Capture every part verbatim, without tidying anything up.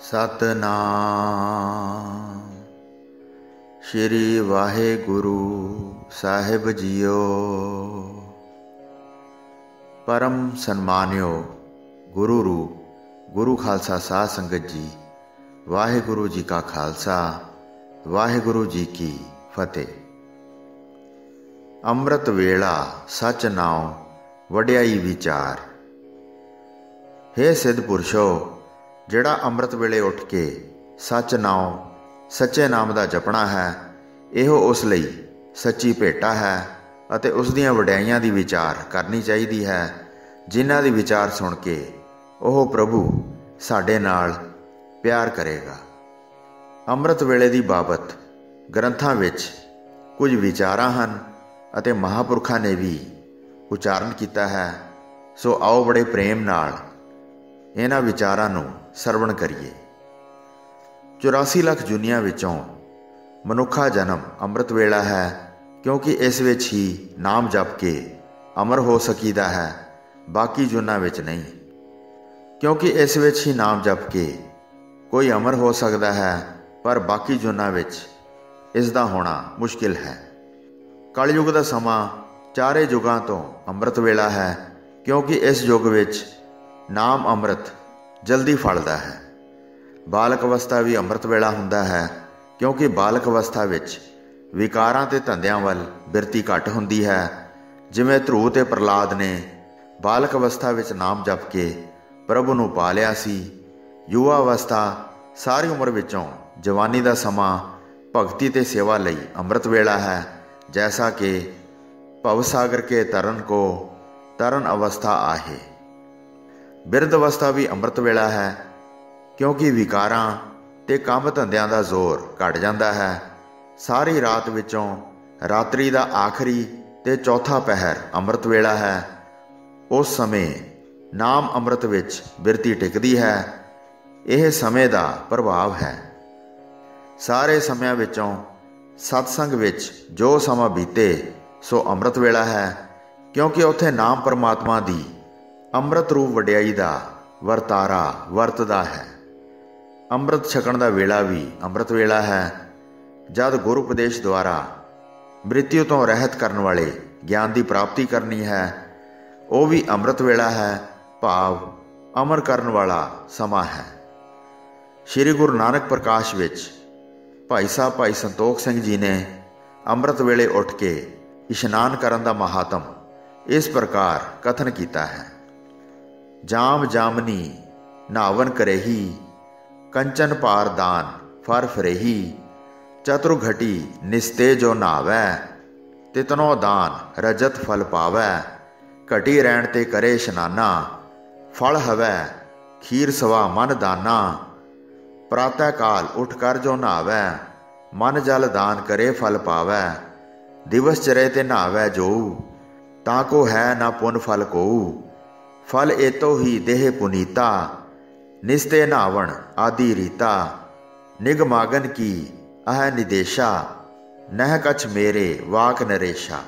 सतनाम श्री वाहेगुरु साहिब जीओ। परम सन्मानियो गुरु रूप गुरु खालसा साध संगत जी, वाहेगुरु जी का खालसा वाहेगुरु जी की फतेह। अमृत वेला सच नाम वड्याई विचार। हे सिद्ध पुरुषो, ਜਿਹੜਾ ਅੰਮ੍ਰਿਤ ਵੇਲੇ ਉੱਠ ਕੇ ਸੱਚ ਨਾਮ ਸੱਚੇ ਨਾਮ ਦਾ ਜਪਣਾ ਹੈ, ਇਹੋ ਉਸ ਲਈ ਸੱਚੀ ਭੇਟਾ ਹੈ ਅਤੇ ਉਸ ਦੀਆਂ ਵਡਿਆਈਆਂ ਦੀ ਵਿਚਾਰ ਕਰਨੀ ਚਾਹੀਦੀ ਹੈ, ਜਿਨ੍ਹਾਂ ਦੀ ਵਿਚਾਰ ਸੁਣ ਕੇ ਉਹ ਪ੍ਰਭੂ ਸਾਡੇ ਨਾਲ ਪਿਆਰ ਕਰੇਗਾ। ਅੰਮ੍ਰਿਤ ਵੇਲੇ ਦੀ ਬਾਬਤ ਗ੍ਰੰਥਾਂ ਵਿੱਚ ਕੁਝ ਵਿਚਾਰਾਂ ਹਨ ਅਤੇ ਮਹਾਂਪੁਰਖਾਂ ਨੇ ਵੀ ਉਚਾਰਨ ਕੀਤਾ ਹੈ। ਸੋ ਆਓ ਬੜੇ ਪ੍ਰੇਮ ਨਾਲ ਇਹਨਾਂ ਵਿਚਾਰਾਂ ਨੂੰ ਸਰਵਣ ਕਰੀਏ। ਚੁਰਾਸੀ ਲੱਖ ਜੁਨੀਆਂ ਵਿੱਚੋਂ ਮਨੁੱਖਾ ਜਨਮ ਅੰਮ੍ਰਿਤ ਵੇਲਾ ਹੈ, ਕਿਉਂਕਿ ਇਸ ਵਿੱਚ ਹੀ ਨਾਮ ਜਪ ਕੇ ਅਮਰ ਹੋ ਸਕੀਦਾ ਹੈ, ਬਾਕੀ ਜੁਨਾਂ ਵਿੱਚ ਨਹੀਂ। ਕਿਉਂਕਿ ਇਸ ਵਿੱਚ ਹੀ ਨਾਮ ਜਪ ਕੇ ਕੋਈ ਅਮਰ ਹੋ ਸਕਦਾ ਹੈ, ਪਰ ਬਾਕੀ ਜੁਨਾਂ ਵਿੱਚ ਇਸ ਦਾ ਹੋਣਾ ਮੁਸ਼ਕਿਲ ਹੈ। ਕਲਯੁਗ ਦਾ ਸਮਾਂ ਚਾਰੇ ਯੁਗਾਂ ਤੋਂ ਅੰਮ੍ਰਿਤ ਵੇਲਾ ਹੈ, ਕਿਉਂਕਿ ਇਸ ਯੁੱਗ ਵਿੱਚ ਨਾਮ ਅੰਮ੍ਰਿਤ ਜਲਦੀ ਫਲਦਾ ਹੈ। ਬਾਲਕ ਅਵਸਥਾ ਵੀ ਅੰਮ੍ਰਿਤ ਵੇਲਾ ਹੁੰਦਾ ਹੈ, ਕਿਉਂਕਿ ਬਾਲਕ ਅਵਸਥਾ ਵਿੱਚ ਵਿਕਾਰਾਂ ਅਤੇ ਧੰਦਿਆਂ ਵੱਲ ਬਿਰਤੀ ਘੱਟ ਹੁੰਦੀ ਹੈ। ਜਿਵੇਂ ਧਰੂ ਅਤੇ ਪ੍ਰਹਲਾਦ ਨੇ ਬਾਲਕ ਅਵਸਥਾ ਵਿੱਚ ਨਾਮ ਜਪ ਕੇ ਪ੍ਰਭੂ ਨੂੰ ਪਾ ਲਿਆ ਸੀ। ਯੁਵਾ ਅਵਸਥਾ ਸਾਰੀ ਉਮਰ ਵਿੱਚੋਂ ਜਵਾਨੀ ਦਾ ਸਮਾਂ ਭਗਤੀ ਅਤੇ ਸੇਵਾ ਲਈ ਅੰਮ੍ਰਿਤ ਵੇਲਾ ਹੈ। ਜੈਸਾ ਕਿ ਭਵ ਸਾਗਰ ਕੇ ਤਰਨ ਕੋ ਤਰਨ ਅਵਸਥਾ ਆਹੇ। ਬਿਰਧ ਅਵਸਥਾ ਵੀ ਅੰਮ੍ਰਿਤ ਵੇਲਾ ਹੈ, ਕਿਉਂਕਿ ਵਿਕਾਰਾਂ ਅਤੇ ਕੰਮ ਧੰਦਿਆਂ ਦਾ ਜ਼ੋਰ ਘੱਟ ਜਾਂਦਾ ਹੈ। ਸਾਰੀ ਰਾਤ ਵਿੱਚੋਂ ਰਾਤਰੀ ਦਾ ਆਖਰੀ ਅਤੇ ਚੌਥਾ ਪਹਿਰ ਅੰਮ੍ਰਿਤ ਵੇਲਾ ਹੈ। ਉਸ ਸਮੇਂ ਨਾਮ ਅੰਮ੍ਰਿਤ ਵਿੱਚ ਬਿਰਤੀ ਟਿਕਦੀ ਹੈ। ਇਹ ਸਮੇਂ ਦਾ ਪ੍ਰਭਾਵ ਹੈ। ਸਾਰੇ ਸਮਿਆਂ ਵਿੱਚੋਂ ਸਤਸੰਗ ਵਿੱਚ ਜੋ ਸਮਾਂ ਬੀਤੇ ਸੋ ਅੰਮ੍ਰਿਤ ਵੇਲਾ ਹੈ, ਕਿਉਂਕਿ ਉੱਥੇ ਨਾਮ ਪਰਮਾਤਮਾ ਦੀ ਅੰਮ੍ਰਿਤ ਰੂਪ ਵਡਿਆਈ ਦਾ ਵਰਤਾਰਾ ਵਰਤਦਾ ਹੈ। ਅੰਮ੍ਰਿਤ ਛਕਣ ਦਾ ਵੇਲਾ ਵੀ ਅੰਮ੍ਰਿਤ ਵੇਲਾ ਹੈ। ਜਦ ਗੁਰੂ ਉਪਦੇਸ਼ ਦੁਆਰਾ ਮ੍ਰਿਤਿੂ ਤੋਂ ਰਹਿਤ ਕਰਨ ਵਾਲੇ ਗਿਆਨ ਦੀ ਪ੍ਰਾਪਤੀ ਕਰਨੀ ਹੈ, ਉਹ ਵੀ ਅੰਮ੍ਰਿਤ ਵੇਲਾ ਹੈ, ਭਾਵ ਅਮਰ ਕਰਨ ਵਾਲਾ ਸਮਾਂ ਹੈ। ਸ਼੍ਰੀ ਗੁਰੂ ਨਾਨਕ ਪ੍ਰਕਾਸ਼ ਵਿੱਚ ਭਾਈ ਸਾਹਿਬ ਭਾਈ ਸੰਤੋਖ ਸਿੰਘ ਜੀ ਨੇ ਅੰਮ੍ਰਿਤ ਵੇਲੇ ਉੱਠ ਕੇ ਇਸ਼ਨਾਨ ਕਰਨ ਦਾ ਮਹਾਤਮ ਇਸ ਪ੍ਰਕਾਰ ਕਥਨ ਕੀਤਾ ਹੈ। ਜਾਮ ਜਾਮਨੀ ਨਾਵਨ ਕਰੇਹੀ, ਕੰਚਨ ਪਾਰ ਦਾਨ ਫਰ ਫਰੇਹੀ, ਚਤੁਰ ਘਟੀ ਨਿਸਤੇ ਜੋ ਨਾਵੈ, ਤਿਤਨੋ ਦਾਨ ਰਜਤ ਫਲ ਪਾਵੈ, ਘਟੀ ਰਹਿਣ ਤੇ ਕਰੇ ਇਸ਼ਨਾਨਾ, ਫਲ ਹਵੈ ਖੀਰ ਸਵਾ ਮਨ ਦਾਨਾ, ਪ੍ਰਾਤः ਕਾਲ ਉੱਠ ਕਰ ਜੋ ਨਾਵੈ, ਮਨ ਜਲ ਦਾਨ ਕਰੇ ਫਲ ਪਾਵੈ, ਦਿਵਸ ਚਰੇ ਤੇ ਨਾਵੈ ਜੋਊ, ਤਾਂ ਕੋ ਹੈ ਨਾ ਪੁਨ ਫਲ ਕੋਊ, ਫਲ ਏਤੋ ਹੀ ਦੇਹ ਪੁਨੀਤਾ, ਨਿਸਤੇ ਨਾਵਣ ਆਦਿ ਰੀਤਾ, ਨਿਗ ਮਾਗਨ ਕੀ ਅਹ ਨਿਦੇਸ਼ਾ, ਨਹਿ ਕਛ ਮੇਰੇ ਵਾਕ ਨਰੇਸ਼ਾ।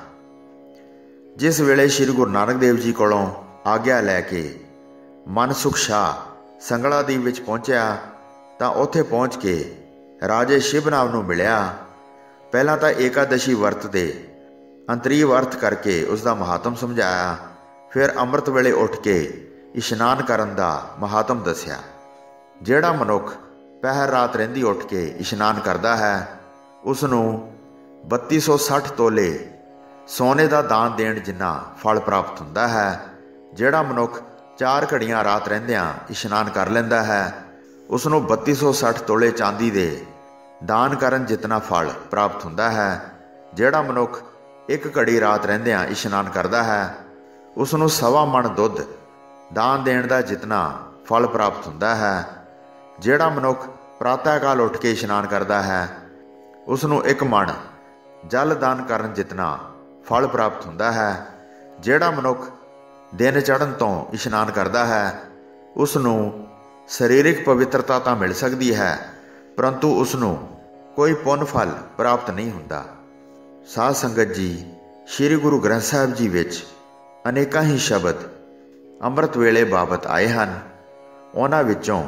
ਜਿਸ ਵੇਲੇ ਸ਼੍ਰੀ ਗੁਰੂ ਨਾਨਕ ਦੇਵ ਜੀ ਕੋਲੋਂ ਆਗਿਆ ਲੈ ਕੇ ਮਨਸੁਖ ਸ਼ਾਹ ਸੰਗਲਾਦੀਪ ਵਿੱਚ ਪਹੁੰਚਿਆ, ਤਾਂ ਉੱਥੇ ਪਹੁੰਚ ਕੇ ਰਾਜੇ ਸ਼ਿਵਨਾਮ ਨੂੰ ਮਿਲਿਆ। ਪਹਿਲਾਂ ਤਾਂ ਏਕਾਦਸ਼ੀ ਵਰਤ ਦੇ ਅੰਤਰੀਵ ਅਰਥ ਕਰਕੇ ਉਸ ਦਾ ਮਹਾਤਮ ਸਮਝਾਇਆ। ਫਿਰ ਅੰਮ੍ਰਿਤ ਵੇਲੇ ਉੱਠ ਕੇ ਇਸ਼ਨਾਨ ਕਰਨ ਦਾ ਮਹਾਤਮ ਦੱਸਿਆ। ਜਿਹੜਾ ਮਨੁੱਖ ਪਹਿਰ ਰਾਤ ਰਹਿੰਦੀ ਉੱਠ ਕੇ ਇਸ਼ਨਾਨ ਕਰਦਾ ਹੈ, ਉਸ ਨੂੰ ਬੱਤੀ ਸੌ ਸੱਠ ਤੋਲੇ ਸੋਨੇ ਦਾ ਦਾਨ ਦੇਣ ਜਿੰਨਾ ਫਲ ਪ੍ਰਾਪਤ ਹੁੰਦਾ ਹੈ। ਜਿਹੜਾ ਮਨੁੱਖ ਚਾਰ ਘੜੀਆਂ ਰਾਤ ਰਹਿੰਦਿਆਂ ਇਸ਼ਨਾਨ ਕਰ ਲੈਂਦਾ ਹੈ, ਉਸ ਨੂੰ ਬੱਤੀ ਸੌ ਸੱਠ ਤੋਲੇ ਚਾਂਦੀ ਦੇ ਦਾਨ ਕਰਨ ਜਿਤਨਾ ਫਲ ਪ੍ਰਾਪਤ ਹੁੰਦਾ ਹੈ। ਜਿਹੜਾ ਮਨੁੱਖ ਇੱਕ ਘੜੀ ਰਾਤ ਰਹਿੰਦਿਆਂ ਇਸ਼ਨਾਨ ਕਰਦਾ ਹੈ, ਉਸ ਨੂੰ ਸਵਾ ਮਣ ਦੁੱਧ ਦਾਨ ਦੇਣ ਦਾ ਜਿਤਨਾ ਫਲ ਪ੍ਰਾਪਤ ਹੁੰਦਾ ਹੈ। ਜਿਹੜਾ ਮਨੁੱਖ ਪ੍ਰਾਤः ਕਾਲ ਉੱਠ ਕੇ ਇਸ਼ਨਾਨ ਕਰਦਾ ਹੈ, ਉਸ ਨੂੰ ਇੱਕ ਮਣ ਜਲ ਦਾਨ ਕਰਨ ਜਿਤਨਾ ਫਲ ਪ੍ਰਾਪਤ ਹੁੰਦਾ ਹੈ। ਜਿਹੜਾ ਮਨੁੱਖ ਦਿਨ ਚੜ੍ਹਨ ਤੋਂ ਇਸ਼ਨਾਨ ਕਰਦਾ ਹੈ, ਉਸ ਨੂੰ ਸਰੀਰਕ ਪਵਿੱਤਰਤਾ ਤਾਂ ਮਿਲ ਸਕਦੀ ਹੈ, ਪਰੰਤੂ ਉਸ ਨੂੰ ਕੋਈ ਪੁੰਨ ਫਲ ਪ੍ਰਾਪਤ ਨਹੀਂ ਹੁੰਦਾ। ਸਾਧ ਸੰਗਤ ਜੀ, ਸ਼੍ਰੀ ਗੁਰੂ ਗ੍ਰੰਥ ਸਾਹਿਬ ਜੀ ਵਿੱਚ ਅਨੇਕਾਂ ਹੀ ਸ਼ਬਦ ਅੰਮ੍ਰਿਤ ਵੇਲੇ ਬਾਬਤ ਆਏ ਹਨ। ਉਹਨਾਂ ਵਿੱਚੋਂ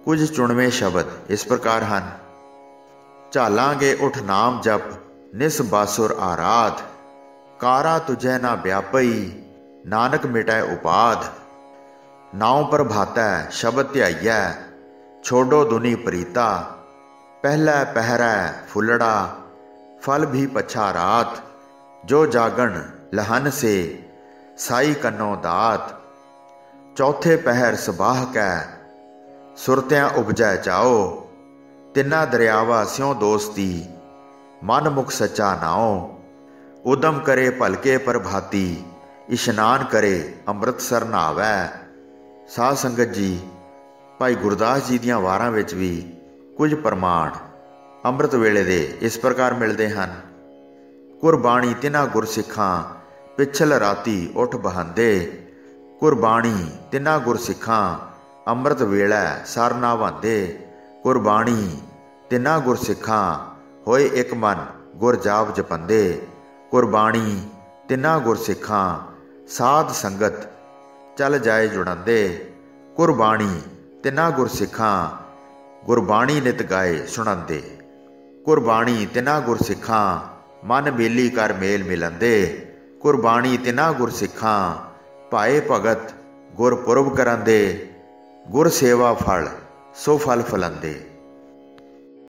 ਕੁਝ ਚੁਣਵੇਂ ਸ਼ਬਦ ਇਸ ਪ੍ਰਕਾਰ ਹਨ। ਝਾਲਾਂਗੇ ਉਠ ਨਾਮ ਜਪ ਨਿਸ ਬਾਸੁਰ ਆਰਾਧ, ਕਾਰਾ ਤੁਝੈ ਨਾ ਵਿਆਪਈ ਨਾਨਕ ਮਿਟੈ ਉਪਾਧ। ਨਾਉ ਪ੍ਰਭਾਤੈ ਸ਼ਬਦ ਧਿਆਈਐ ਛੋਡੋ ਦੁਨੀ ਪ੍ਰੀਤਾ, ਪਹਿਲਾ ਪਹਿਰੈ ਫੁੱਲੜਾ ਫਲ ਵੀ ਪਛਾ ਰਾਤ। ਜੋ ਜਾਗਣ ਲਹਨ ਸੇ ਸਾਈ ਕੰਨੋ ਦਾਤ, ਚੌਥੇ ਪਹਿਰ ਸਬਾਹ ਕੈ ਸੁਰਤਿਆਂ ਉਪਜੈ ਚਾਓ। ਤਿੰਨਾ ਦਰਿਆਵਾ ਸਿਉ ਦੋਸਤੀ ਮਨ ਮੁਖ ਸੱਚਾ ਨਾਉ। ਉਦਮ ਕਰੇ ਭਲਕੇ ਪ੍ਰਭਾਤੀ ਇਸ਼ਨਾਨ ਕਰੇ ਅੰਮ੍ਰਿਤਸਰ ਨਹਾਵੈ। ਸਾਧ ਸੰਗਤ ਜੀ, ਭਾਈ ਗੁਰਦਾਸ ਜੀ ਦੀਆਂ ਵਾਰਾਂ ਵਿੱਚ ਵੀ ਕੁਝ ਪ੍ਰਮਾਣ ਅੰਮ੍ਰਿਤ ਵੇਲੇ ਦੇ ਇਸ ਪ੍ਰਕਾਰ ਮਿਲਦੇ ਹਨ। ਕੁਰਬਾਣੀ ਤਿਨਾ ਗੁਰਸਿੱਖਾਂ ਪਿਛਲ ਰਾਤੀ ਉੱਠ ਬਹਾਂਦੇ, ਕੁਰਬਾਣੀ ਤਿਨਾ ਗੁਰਸਿੱਖਾਂ ਅੰਮ੍ਰਿਤ ਵੇਲੇ ਸਰ ਨਹਾਵਾਂਦੇ। ਕੁਰਬਾਣੀ ਤਿਨਾ ਗੁਰਸਿੱਖਾਂ ਹੋਏ ਇੱਕ ਮਨ ਗੁਰ ਜਾਪ ਜਪੰਦੇ। ਕੁਰਬਾਣੀ ਤਿਨਾ ਗੁਰਸਿੱਖਾਂ ਸਾਧ ਸੰਗਤ ਚੱਲ ਜਾਏ ਜੁੜੰਦੇ। ਕੁਰਬਾਣੀ ਤਿਨਾ ਗੁਰਸਿੱਖਾਂ ਗੁਰਬਾਣੀ ਨਿਤ ਗਾਏ ਸੁਣੰਦੇ। ਕੁਰਬਾਣੀ ਤਿਨਾ ਗੁਰਸਿੱਖਾਂ ਮਨ ਮੇਲੀ ਕਰ ਮੇਲ ਮਿਲੰਦੇ। ਕੁਰਬਾਣੀ ਤਿਨਾ ਗੁਰਸਿੱਖਾਂ ਭਾਏ ਭਗਤ ਗੁਰਪੁਰਬ ਕਰੰਦੇ। ਗੁਰ ਸੇਵਾ ਫਲ ਸੋ ਫਲ ਫਲੰਦੇ।